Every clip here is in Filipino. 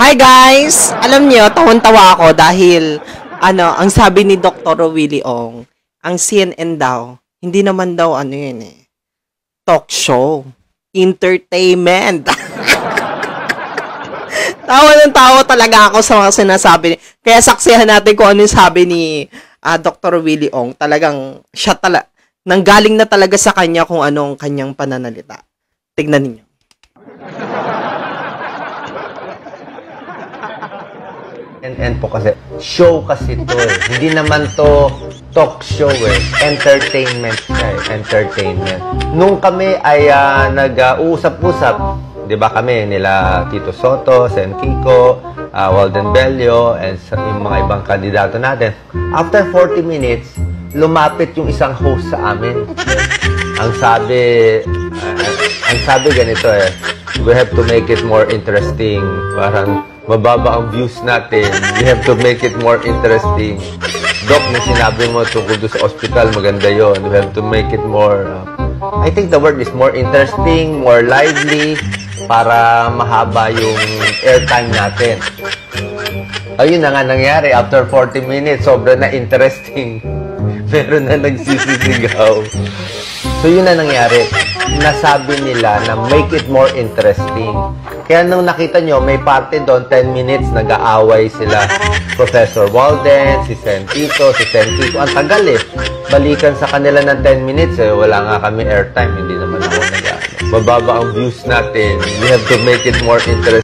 Hi guys! Alam niyo, tawang-tawa ako dahil ang sabi ni Dr. Willie Ong, ang CNN daw, hindi naman daw yun talk show, entertainment. Tawa ng tawa talaga ako sa mga sinasabi. Kaya saksihan natin kung ano yung sabi ni Dr. Willie Ong. Talagang siya nanggaling na talaga sa kanya kung anong kanyang pananalita. Tignan niyo. And po kasi, show kasi to eh. Hindi naman to talk show eh. Entertainment siya eh. Entertainment. Nung kami ay nag-uusap-usap, di ba kami, nila Tito Soto, Sen Kiko, Walden Bello, and yung mga ibang kandidato natin. After 40 minutes, lumapit yung isang host sa amin. Ang sabi ganito eh, we have to make it more interesting. Parang, mababa ang views natin. We have to make it more interesting. Doc, yung sinabi mo tungkol doon sa hospital, maganda yon. We have to make it more, I think the word is more interesting, more lively, para mahaba yung airtime natin. Ayun na nga nangyari. After 40 minutes, sobrang na interesting. Meron na nagsisisigaw. So yun na nangyari. Nasabi nila na make it more interesting. Kaya nung nakita nyo, may parte doon, 10 minutes, nag-aaway sila. Professor Walden, si Sen Tito, si Sen Kiko. Ang tagal eh. Balikan sa kanila ng 10 minutes eh. Wala nga kami airtime. Hindi naman ako mababa ang views natin. We have to make it more interesting.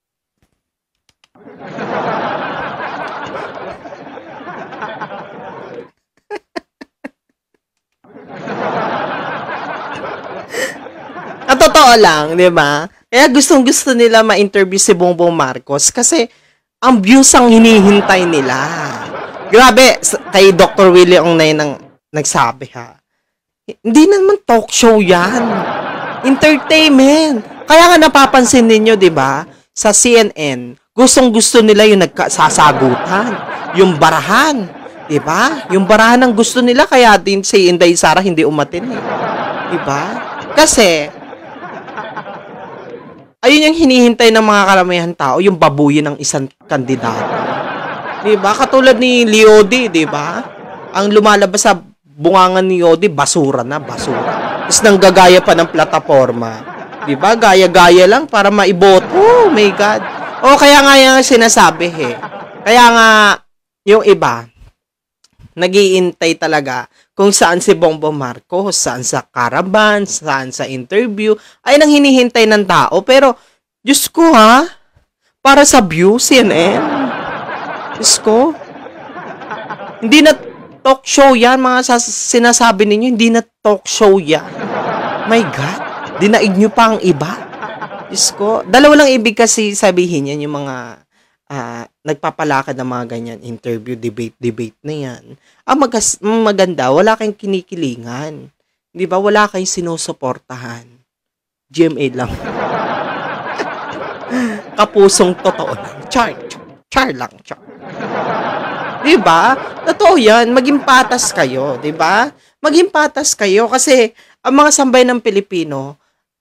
Totoo lang, di ba? Kaya gustong-gusto nila ma-interview si Bongbong Marcos kasi ang views ang hinihintay nila. Grabe, kay Dr. Willie Ong na yun nagsabi ha. Hindi naman talk show yan. Entertainment. Kaya nga napapansin ninyo, di ba? Sa CNN, gustong-gusto nila yung nagsasagutan. Yung barahan. Di ba? Yung barahan ang gusto nila, kaya din si Inday Sara hindi umatin eh. Di ba? Kasi ayun yung hinihintay ng mga karamihan tao, yung babuyin ng isang kandidato. Diba? Katulad ni Leody, diba? Ang lumalabas sa bungangan ni Leody, basura na, basura. Tapos nanggagaya pa ng plataforma. Diba? Gaya-gaya lang para maiboto. Oh my God. O kaya nga yung sinasabi eh. Kaya nga, yung iba, nag-iintay talaga kung saan si Bongbong Marcos, saan sa caravan, saan sa interview, ay nang hinihintay ng tao. Pero, Diyos ko ha, para sa view, CNN. Diyos ko, hindi na talk show yan, mga sinasabi ninyo, hindi na talk show yan. My God, dinaig nyo pa ang iba. Diyos ko, dalawa lang ibig kasi sabihin yan, yung mga nagpapalakad ng mga ganyan, interview, debate na yan. Ang maganda, wala kayong kinikilingan. Di ba? Wala kayong sinusuportahan. GMA lang. Kapusong totoo lang. Char lang. Char. Di ba? Totoo yan. Maging patas kayo. Di ba? Maging patas kayo kasi ang mga sambay ng Pilipino,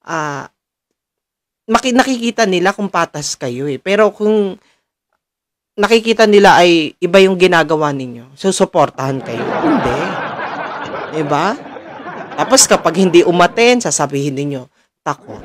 nakikita nila kung patas kayo eh. Pero kung nakikita nila ay iba yung ginagawa ninyo, susuportahan kayo. Hindi. Diba? Tapos kapag hindi umaten, sasabihin ninyo, takot.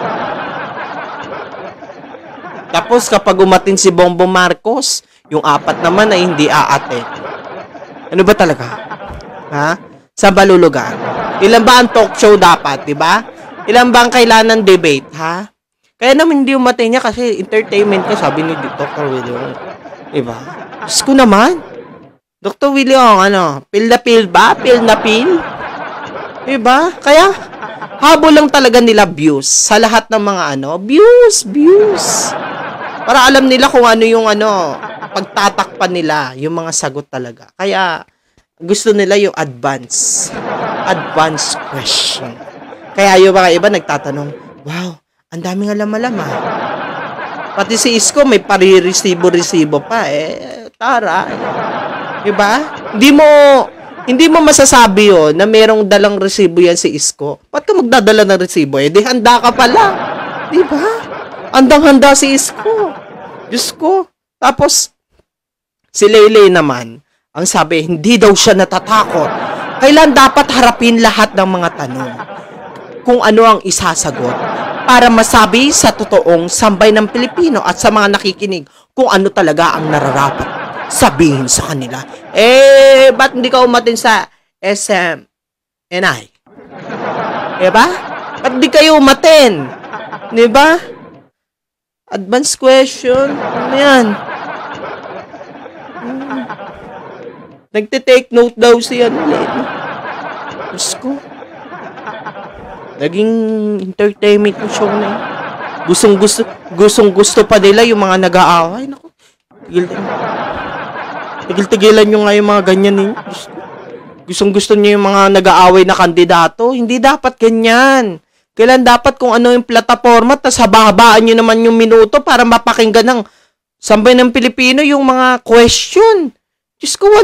Tapos kapag umaten si Bongbong Marcos, yung 4 naman ay hindi aaten. Ano ba talaga? Ha? Sa balulugan. Ilan ba ang talk show dapat, diba? Ilan ba ang kailangan debate, ha? Kaya naman hindi umaten niya kasi entertainment ka, sabi ni Dr. Willie. Diba? Diyos ko naman. Dr. Willie Ong, pil na pil ba? Pil na pil? Diba? Kaya, habol lang talaga nila views sa lahat ng mga views. Para alam nila kung ano yung pagtatakpan nila, yung mga sagot talaga. Kaya, gusto nila yung advance question. Kaya yung mga iba nagtatanong, wow, ang daming alam-alam ah. Pati si Isko may pari-resibo pa eh. Tara. Diba? Hindi mo masasabi yun na merong dalang resibo yan si Isko. Ba't ka magdadala ng resibo? Eh, di handa ka pala. Diba? Handang-handa si Isko. Diyos ko. Tapos, si Leylay naman, ang sabi, hindi daw siya natatakot. Kailan dapat harapin lahat ng mga tanong kung ano ang isasagot para masabi sa totoong sambay ng Pilipino at sa mga nakikinig kung ano talaga ang nararapat sabihin sa kanila. Ba't hindi ka umatin sa SMNI? Diba? Ba't di kayo umatin? Diba? Advanced question. Ano yan? Nagte-take note daw siya. Diyos ko. Naging entertainment yung show na yun. Gustong-gusto pa nila yung mga nag-aaway. Naku. Tigil-tigilan nyo nga yung mga ganyan ninyo. Gustong-gusto nyo yung mga nag-aaway na kandidato. Hindi dapat ganyan. Kailan dapat kung ano yung plataforma, tas haba-habaan nyo naman yung minuto para mapakinggan ng sambay ng Pilipino yung mga question. Diyos ko,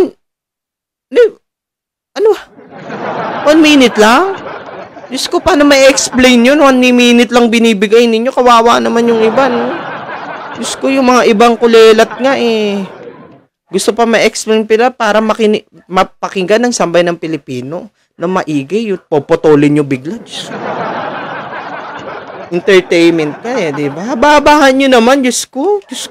1 minute lang? Diyos ko, paano may explain yun? 1 minute lang binibigay ninyo. Kawawa naman yung iba, no? Diyos ko, yung mga ibang kulelat nga, gusto pa ma-explain pila para mapakinggan ng sambay ng Pilipino na maigi. Yung popotolin nyo bigla. Diyos ko. Entertainment ka di ba? Babahan nyo naman, Diyos ko. Diyos ko.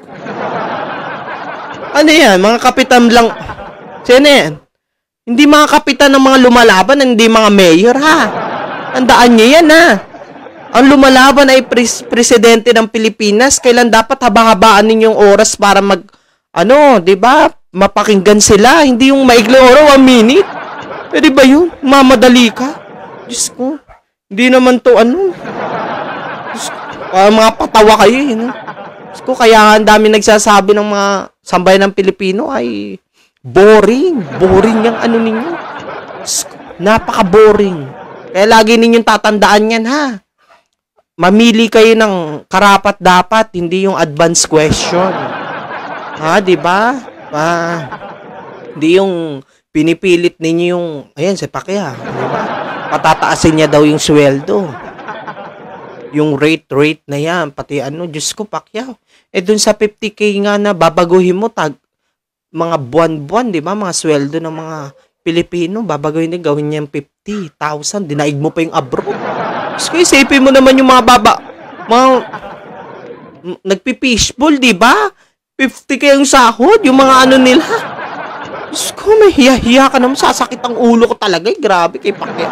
Ano yan? Mga kapitan lang. Sino yan? Hindi mga kapitan ng mga lumalaban, hindi mga mayor, ha? Tandaan nyo yan, ha? Ang lumalaban ay presidente ng Pilipinas. Kailan dapat haba-habaan ninyong oras para di ba? Mapakinggan sila. Hindi yung maigli oras, 1 minute. Pwede ba yun? Mamadali ka? Diyos ko. Hindi naman to, Diyos ko. Mga patawa kayo, no? Diyos ko, kaya ang dami nagsasabi ng mga sambay ng Pilipino ay boring. Boring yung ninyo. Diyos ko, napaka-boring. Kaya lagi ninyong tatandaan yan, ha? Mamili kayo ng karapat-dapat, hindi yung advanced question. Ha, di ba? Hindi yung pinipilit ninyo yung, ayan, si Pacquiao, di ba? Patataasin niya daw yung sweldo. Yung rate na yan, pati Diyos ko, Pacquiao. Dun sa 50K nga na babaguhin mo, mga buwan-buwan, di ba? Mga sweldo ng mga Pilipino, babaguhin din, gawin niya yung 50,000, dinaig mo pa yung abroad. Diyos ko, isipin mo naman yung mga nagpipishball, di ba? 50K yung sahod, yung mga nila. Diyos ko, may hiya-hiya ka naman, sasakit ang ulo ko talaga, grabe kay Pacquiao.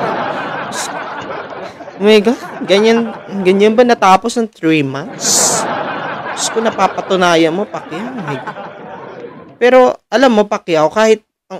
Oh my God, ganyan ba natapos ng 3 months? Diyos ko, napapatunayan mo, Pacquiao. Oh my God. Pero, alam mo, Pacquiao, kahit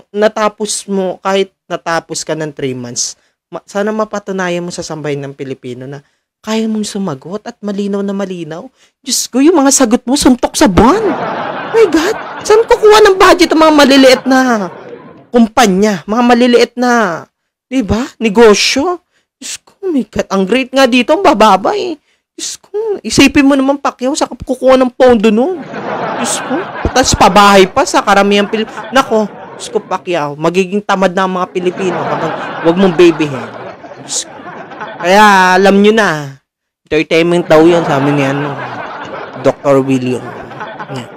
natapos ka ng 3 months, sana mapatunayan mo sa sambayan ng Pilipino na kaya mong sumagot at malinaw na malinaw. Diyos ko, yung mga sagot mo, suntok sa buwan. Oh my God, saan kukuha ng budget ang mga maliliit na kumpanya, mga maliliit na, di ba, negosyo? Diyos ko, oh my God, ang great nga dito, ang bababa Diyos ko, isipin mo naman, Pacquiao, sa kukuha ng pondo nun. Diyos ko, tapos pabahay pa sa karamihang Pilipino. Nako, Diyos ko, Pacquiao, magiging tamad na ang mga Pilipino kapag huwag mong babyhin. Diyos ko. Kaya, alam nyo na, entertainment daw yan sa amin ni Dr. William. Yeah.